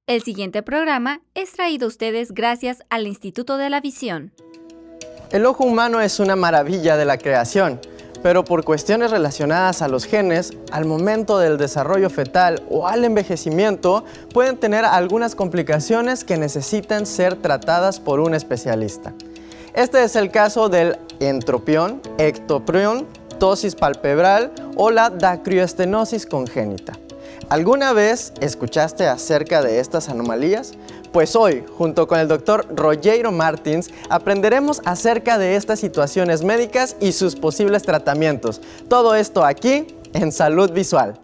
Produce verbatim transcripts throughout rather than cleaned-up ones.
El siguiente programa es traído a ustedes gracias al Instituto de la Visión. El ojo humano es una maravilla de la creación, pero por cuestiones relacionadas a los genes, al momento del desarrollo fetal o al envejecimiento, pueden tener algunas complicaciones que necesitan ser tratadas por un especialista. Este es el caso del entropión, ectropión, ptosis palpebral o la dacrioestenosis congénita. ¿Alguna vez escuchaste acerca de estas anomalías? Pues hoy, junto con el doctor Rogério Martins, aprenderemos acerca de estas situaciones médicas y sus posibles tratamientos. Todo esto aquí en Salud Visual.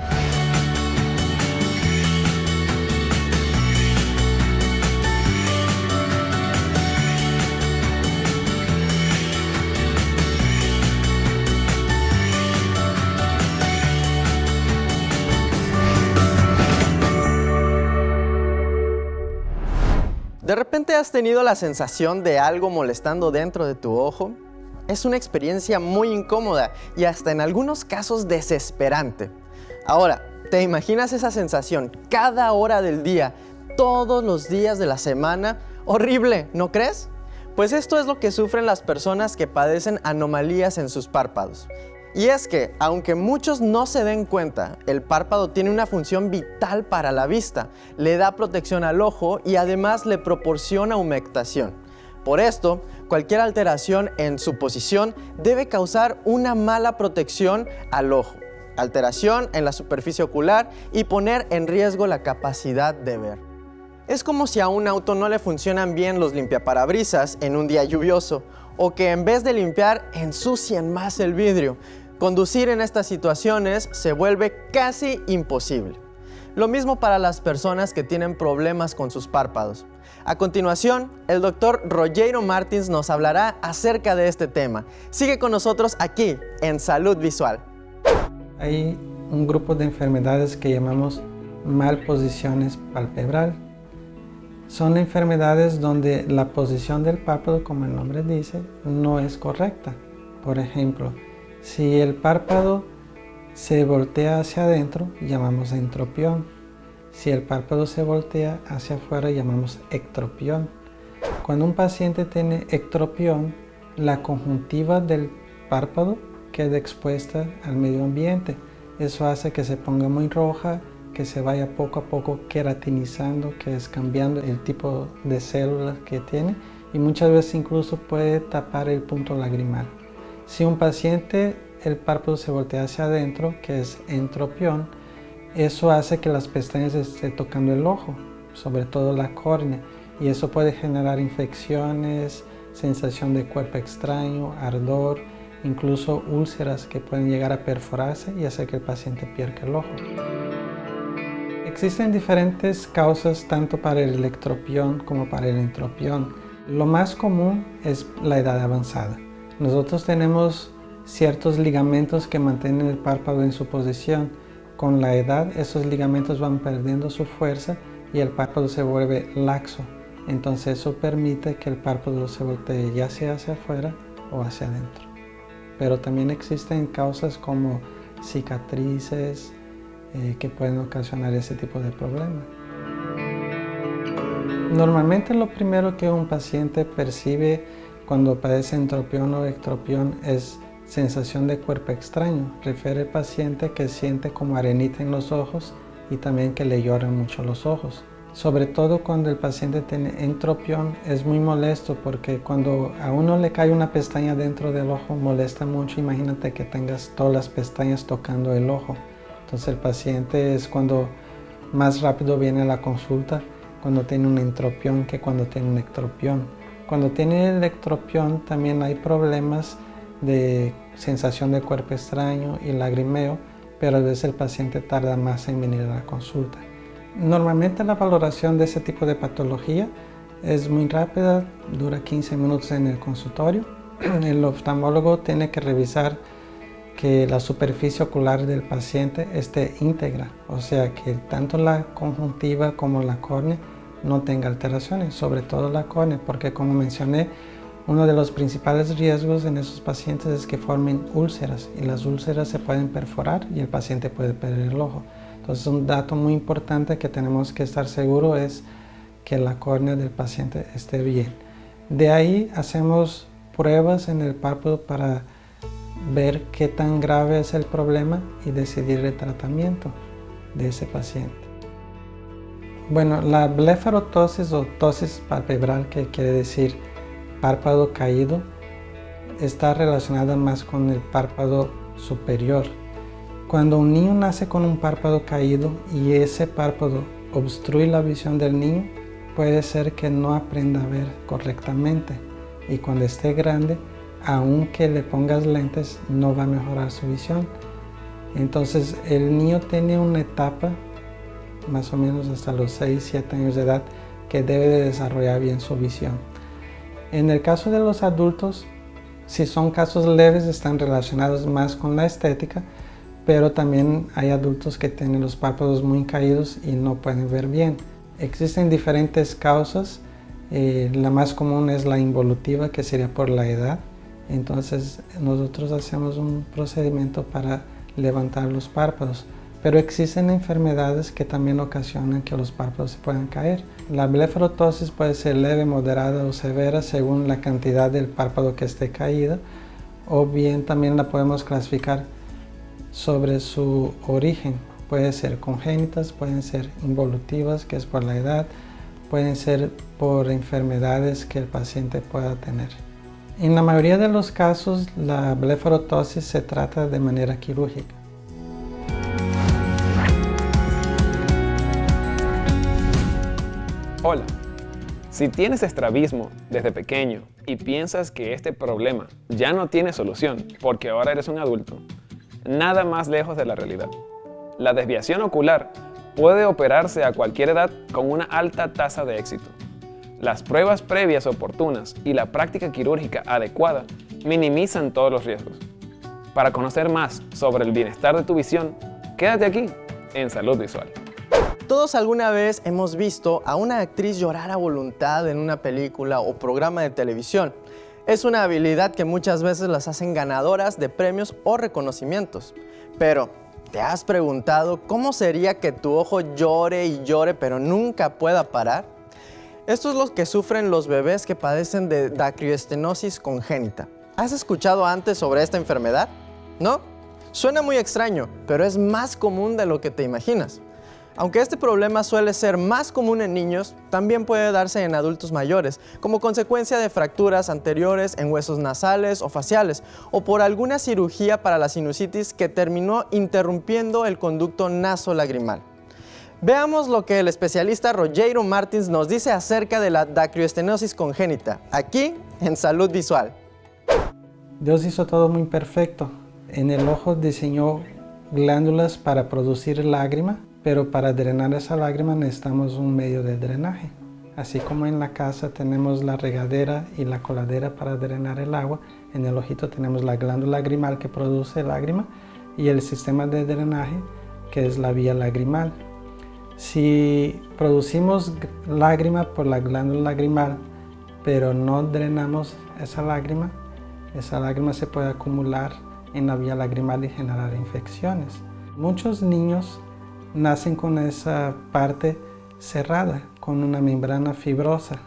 ¿De repente has tenido la sensación de algo molestando dentro de tu ojo? Es una experiencia muy incómoda y hasta en algunos casos desesperante. Ahora, ¿te imaginas esa sensación cada hora del día, todos los días de la semana? Horrible, ¿no crees? Pues esto es lo que sufren las personas que padecen anomalías en sus párpados. Y es que, aunque muchos no se den cuenta, el párpado tiene una función vital para la vista, le da protección al ojo y además le proporciona humectación. Por esto, cualquier alteración en su posición debe causar una mala protección al ojo, alteración en la superficie ocular y poner en riesgo la capacidad de ver. Es como si a un auto no le funcionan bien los limpiaparabrisas en un día lluvioso, o que en vez de limpiar ensucian más el vidrio. Conducir en estas situaciones se vuelve casi imposible. Lo mismo para las personas que tienen problemas con sus párpados. A continuación, el doctor Rogério Martins nos hablará acerca de este tema. Sigue con nosotros aquí en Salud Visual. Hay un grupo de enfermedades que llamamos malposiciones palpebral. Son enfermedades donde la posición del párpado, como el nombre dice, no es correcta. Por ejemplo, si el párpado se voltea hacia adentro, llamamos entropión. Si el párpado se voltea hacia afuera, llamamos ectropión. Cuando un paciente tiene ectropión, la conjuntiva del párpado queda expuesta al medio ambiente. Eso hace que se ponga muy roja, que se vaya poco a poco queratinizando, que es cambiando el tipo de células que tiene, y muchas veces incluso puede tapar el punto lagrimal. Si un paciente el párpado se voltea hacia adentro, que es entropión, eso hace que las pestañas estén tocando el ojo, sobre todo la córnea, y eso puede generar infecciones, sensación de cuerpo extraño, ardor, incluso úlceras que pueden llegar a perforarse y hacer que el paciente pierda el ojo. Existen diferentes causas tanto para el ectropión como para el entropión. Lo más común es la edad avanzada. Nosotros tenemos ciertos ligamentos que mantienen el párpado en su posición. Con la edad, esos ligamentos van perdiendo su fuerza y el párpado se vuelve laxo. Entonces eso permite que el párpado se voltee ya sea hacia afuera o hacia adentro. Pero también existen causas como cicatrices, Eh, que pueden ocasionar ese tipo de problemas. Normalmente lo primero que un paciente percibe cuando padece entropión o ectropión es sensación de cuerpo extraño. Refiere el paciente que siente como arenita en los ojos y también que le lloran mucho los ojos. Sobre todo cuando el paciente tiene entropión es muy molesto porque cuando a uno le cae una pestaña dentro del ojo molesta mucho. Imagínate que tengas todas las pestañas tocando el ojo. Entonces el paciente es cuando más rápido viene a la consulta cuando tiene un entropión que cuando tiene un ectropión. Cuando tiene el ectropión también hay problemas de sensación de cuerpo extraño y lagrimeo, pero a veces el paciente tarda más en venir a la consulta. Normalmente la valoración de ese tipo de patología es muy rápida, dura quince minutos en el consultorio. El oftalmólogo tiene que revisar que la superficie ocular del paciente esté íntegra, o sea que tanto la conjuntiva como la córnea no tenga alteraciones, sobre todo la córnea, porque como mencioné, uno de los principales riesgos en esos pacientes es que formen úlceras y las úlceras se pueden perforar y el paciente puede perder el ojo. Entonces un dato muy importante que tenemos que estar seguros es que la córnea del paciente esté bien. De ahí hacemos pruebas en el párpado para ver qué tan grave es el problema y decidir el tratamiento de ese paciente. Bueno, la blefarotosis o tosis palpebral, que quiere decir párpado caído, está relacionada más con el párpado superior. Cuando un niño nace con un párpado caído y ese párpado obstruye la visión del niño, puede ser que no aprenda a ver correctamente, y cuando esté grande, aunque le pongas lentes, no va a mejorar su visión. Entonces el niño tiene una etapa, más o menos hasta los seis siete años de edad, que debe de desarrollar bien su visión. En el caso de los adultos, si son casos leves, están relacionados más con la estética, pero también hay adultos que tienen los párpados muy caídos y no pueden ver bien. Existen diferentes causas, eh, la más común es la involutiva, que sería por la edad. Entonces nosotros hacemos un procedimiento para levantar los párpados, pero existen enfermedades que también ocasionan que los párpados se puedan caer. La blefarotosis puede ser leve, moderada o severa según la cantidad del párpado que esté caída, o bien también la podemos clasificar sobre su origen. Puede ser congénitas, pueden ser involutivas, que es por la edad, pueden ser por enfermedades que el paciente pueda tener. En la mayoría de los casos, la blefarotosis se trata de manera quirúrgica. Hola, si tienes estrabismo desde pequeño y piensas que este problema ya no tiene solución porque ahora eres un adulto, nada más lejos de la realidad. La desviación ocular puede operarse a cualquier edad con una alta tasa de éxito. Las pruebas previas oportunas y la práctica quirúrgica adecuada minimizan todos los riesgos. Para conocer más sobre el bienestar de tu visión, quédate aquí en Salud Visual. Todos alguna vez hemos visto a una actriz llorar a voluntad en una película o programa de televisión. Es una habilidad que muchas veces las hacen ganadoras de premios o reconocimientos. Pero, ¿te has preguntado cómo sería que tu ojo llore y llore pero nunca pueda parar? Esto es lo que sufren los bebés que padecen de dacrioestenosis congénita. ¿Has escuchado antes sobre esta enfermedad? ¿No? Suena muy extraño, pero es más común de lo que te imaginas. Aunque este problema suele ser más común en niños, también puede darse en adultos mayores, como consecuencia de fracturas anteriores en huesos nasales o faciales, o por alguna cirugía para la sinusitis que terminó interrumpiendo el conducto nasolagrimal. Veamos lo que el especialista Rogério Martins nos dice acerca de la dacrioestenosis congénita, aquí en Salud Visual. Dios hizo todo muy perfecto. En el ojo diseñó glándulas para producir lágrima, pero para drenar esa lágrima necesitamos un medio de drenaje. Así como en la casa tenemos la regadera y la coladera para drenar el agua, en el ojito tenemos la glándula lagrimal que produce lágrima y el sistema de drenaje, que es la vía lagrimal. Si producimos lágrima por la glándula lagrimal, pero no drenamos esa lágrima, esa lágrima se puede acumular en la vía lagrimal y generar infecciones. Muchos niños nacen con esa parte cerrada, con una membrana fibrosa.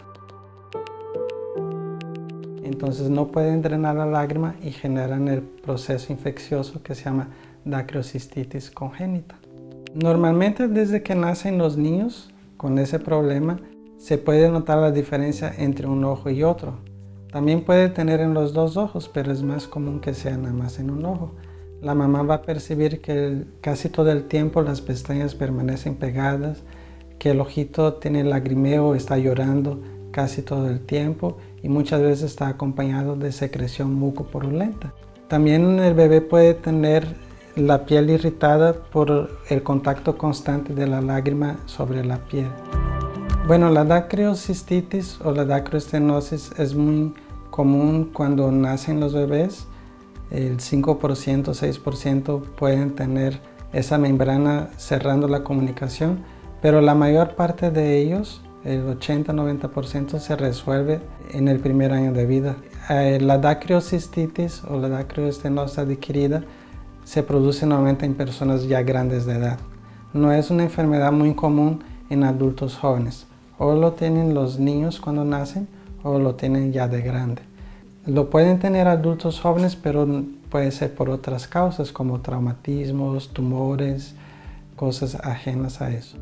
Entonces no pueden drenar la lágrima y generan el proceso infeccioso que se llama dacriocistitis congénita. Normalmente desde que nacen los niños con ese problema se puede notar la diferencia entre un ojo y otro. También puede tener en los dos ojos, pero es más común que sea nada más en un ojo. La mamá va a percibir que el, casi todo el tiempo las pestañas permanecen pegadas, que el ojito tiene lagrimeo, está llorando casi todo el tiempo y muchas veces está acompañado de secreción mucopurulenta. También el bebé puede tener la piel irritada por el contacto constante de la lágrima sobre la piel. Bueno, la dacriocistitis o la dacrioestenosis es muy común cuando nacen los bebés. El cinco por ciento, seis por ciento pueden tener esa membrana cerrando la comunicación, pero la mayor parte de ellos, el ochenta a noventa por ciento, se resuelve en el primer año de vida. Eh, la dacriocistitis o la dacrioestenosis adquirida se produce normalmente en personas ya grandes de edad. No es una enfermedad muy común en adultos jóvenes. O lo tienen los niños cuando nacen o lo tienen ya de grande. Lo pueden tener adultos jóvenes, pero puede ser por otras causas como traumatismos, tumores, cosas ajenas a eso.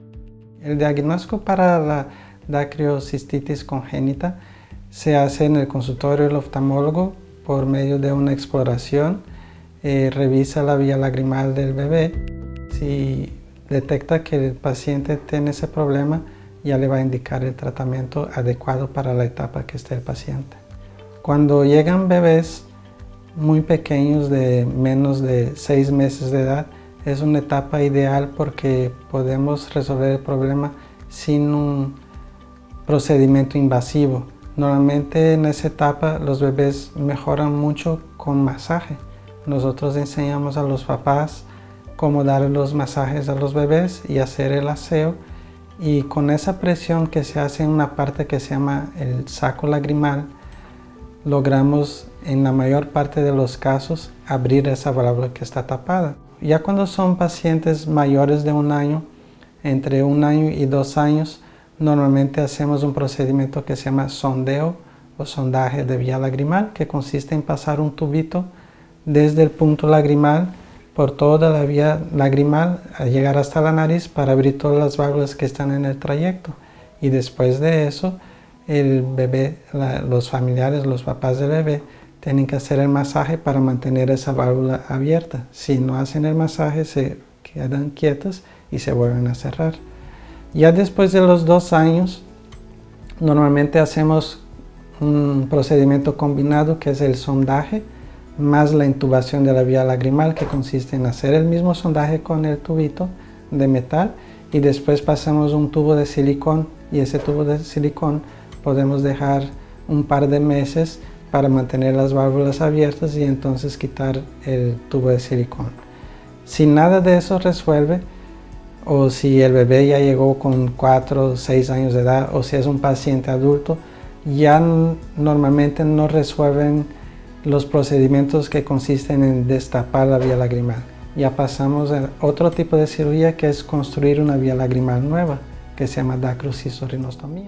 El diagnóstico para la dacriocistitis congénita se hace en el consultorio del oftalmólogo por medio de una exploración. Eh, revisa la vía lagrimal del bebé. Si detecta que el paciente tiene ese problema, ya le va a indicar el tratamiento adecuado para la etapa que esté el paciente. Cuando llegan bebés muy pequeños de menos de seis meses de edad, es una etapa ideal porque podemos resolver el problema sin un procedimiento invasivo. Normalmente en esa etapa los bebés mejoran mucho con masaje. Nosotros enseñamos a los papás cómo dar los masajes a los bebés y hacer el aseo, y con esa presión que se hace en una parte que se llama el saco lagrimal, logramos en la mayor parte de los casos abrir esa válvula que está tapada. Ya cuando son pacientes mayores de un año, entre un año y dos años, normalmente hacemos un procedimiento que se llama sondeo o sondaje de vía lagrimal, que consiste en pasar un tubito desde el punto lagrimal por toda la vía lagrimal a llegar hasta la nariz para abrir todas las válvulas que están en el trayecto. Y después de eso, el bebé, la, los familiares, los papás del bebé, tienen que hacer el masaje para mantener esa válvula abierta. Si no hacen el masaje, se quedan quietos y se vuelven a cerrar. Ya después de los dos años, normalmente hacemos un procedimiento combinado que es el sondaje más la intubación de la vía lagrimal, que consiste en hacer el mismo sondaje con el tubito de metal y después pasamos un tubo de silicón, y ese tubo de silicón podemos dejar un par de meses para mantener las válvulas abiertas y entonces quitar el tubo de silicón. Si nada de eso resuelve, o si el bebé ya llegó con cuatro o seis años de edad, o si es un paciente adulto, ya normalmente no resuelven los procedimientos que consisten en destapar la vía lagrimal. Ya pasamos a otro tipo de cirugía, que es construir una vía lagrimal nueva, que se llama dacrocisorrinostomía.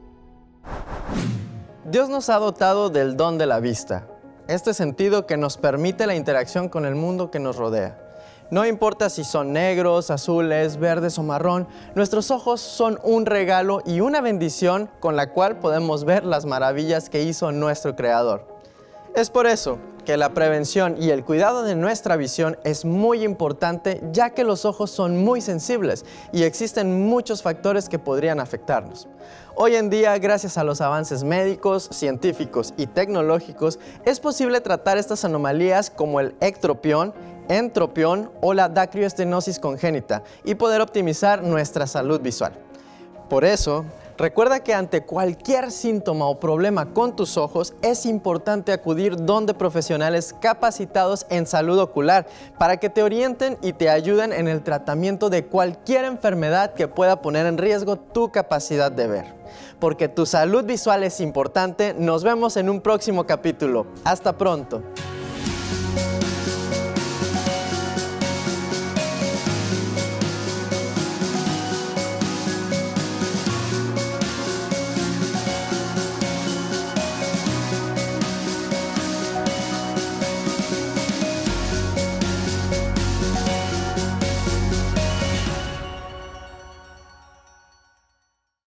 Dios nos ha dotado del don de la vista, este sentido que nos permite la interacción con el mundo que nos rodea. No importa si son negros, azules, verdes o marrón, nuestros ojos son un regalo y una bendición con la cual podemos ver las maravillas que hizo nuestro Creador. Es por eso que la prevención y el cuidado de nuestra visión es muy importante, ya que los ojos son muy sensibles y existen muchos factores que podrían afectarnos. Hoy en día, gracias a los avances médicos, científicos y tecnológicos, es posible tratar estas anomalías como el ectropión, entropión o la dacriostenosis congénita y poder optimizar nuestra salud visual. Por eso, recuerda que ante cualquier síntoma o problema con tus ojos es importante acudir donde profesionales capacitados en salud ocular para que te orienten y te ayuden en el tratamiento de cualquier enfermedad que pueda poner en riesgo tu capacidad de ver. Porque tu salud visual es importante, nos vemos en un próximo capítulo. Hasta pronto.